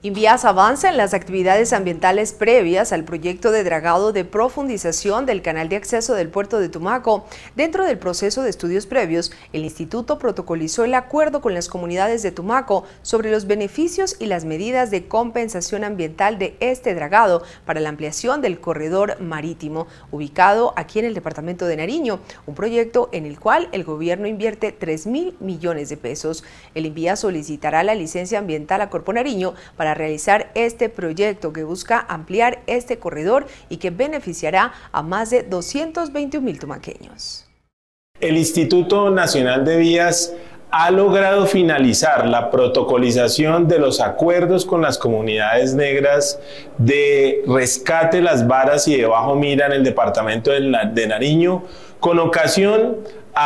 Invías avanza en las actividades ambientales previas al proyecto de dragado de profundización del canal de acceso del puerto de Tumaco. Dentro del proceso de estudios previos, el instituto protocolizó el acuerdo con las comunidades de Tumaco sobre los beneficios y las medidas de compensación ambiental de este dragado para la ampliación del corredor marítimo, ubicado aquí en el departamento de Nariño, un proyecto en el cual el gobierno invierte 3.000 millones de pesos. El INVIA solicitará la licencia ambiental a Corpo Nariño para realizar este proyecto que busca ampliar este corredor y que beneficiará a más de 221.000 tumaqueños. El Instituto Nacional de Vías ha logrado finalizar la protocolización de los acuerdos con las comunidades negras de rescate Las Varas y de Bajo Mira en el departamento de Nariño, con ocasión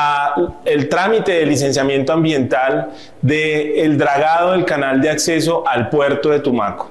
el trámite de licenciamiento ambiental del dragado del canal de acceso al puerto de Tumaco.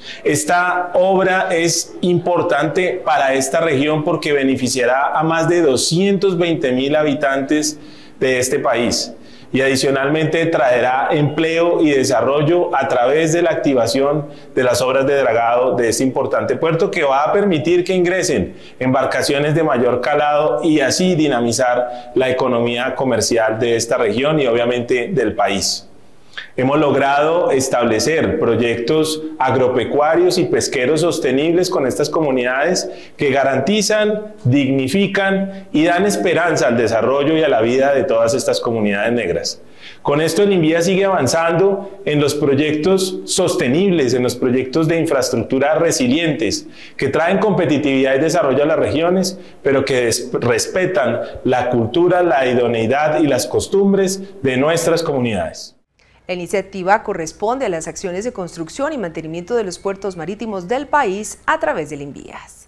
Esta obra es importante para esta región porque beneficiará a más de 220.000 habitantes de este país y adicionalmente traerá empleo y desarrollo a través de la activación de las obras de dragado de este importante puerto, que va a permitir que ingresen embarcaciones de mayor calado y así dinamizar la economía comercial de esta región y obviamente del país. Hemos logrado establecer proyectos agropecuarios y pesqueros sostenibles con estas comunidades que garantizan, dignifican y dan esperanza al desarrollo y a la vida de todas estas comunidades negras. Con esto el INVIA sigue avanzando en los proyectos sostenibles, en los proyectos de infraestructura resilientes, que traen competitividad y desarrollo a las regiones, pero que respetan la cultura, la idoneidad y las costumbres de nuestras comunidades. La iniciativa corresponde a las acciones de construcción y mantenimiento de los puertos marítimos del país a través del INVIA.